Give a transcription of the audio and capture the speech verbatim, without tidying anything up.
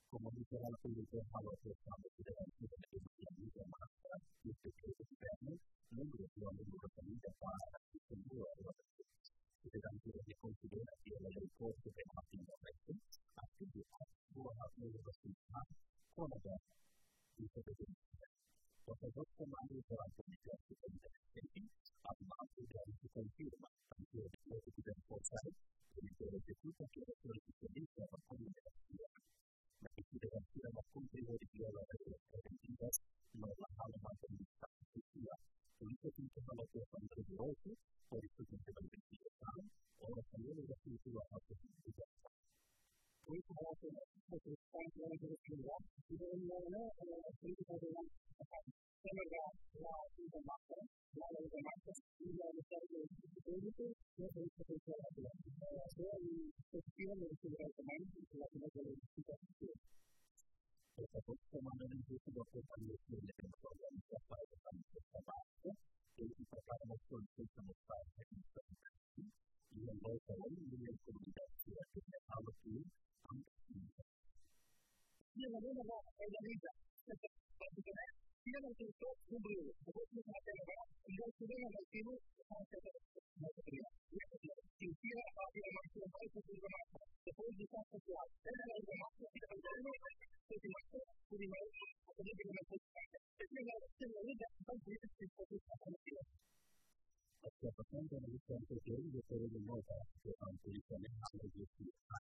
como dice la Convención de los Estados Unidos de la Constitución Marxista, y este que es el número de los números para la Constitución de los que también se considera que el aeropuerto de Martín Correcto, así que actúa a todos los ciudadanos con la diferencia. Los dos comandos de la Comisión Superintendente, además de la que se confirma, tanto el Ejecutivo Forzado, que el Ejecutivo que es el especialista en la comunicación. La consideración más contributiva de las preventivas no la alma de la justicia. Por eso es que no lo pueden resolver, por eso es que la investigación o la salida de la cultura a la justicia. Por eso la justicia está en la universidad y de la manera en la política de la Canadá, la información, la información y la desarrollo público, no se dice que sea la relación y gestión de la económica y la política. Esta forma de incluso la fortaleza de la organización para el trabajo, que es para los proyectos para la administración, y el otro es la comunicación que se habla aquí, antes de y en la misma organiza, tiene un sector público, porque es una realidad, y yo estuve en el archivo para hacer la seguridad. Si quiere abrir la máquina para el futuro de masa, después de esta social, es la información que el gobierno es una cosa, primero, a tener que una cosa. Es una realidad, entonces es que es una realidad. Hasta pasando en el centro de hoy, yo puedo de nuevo que aunque el canal de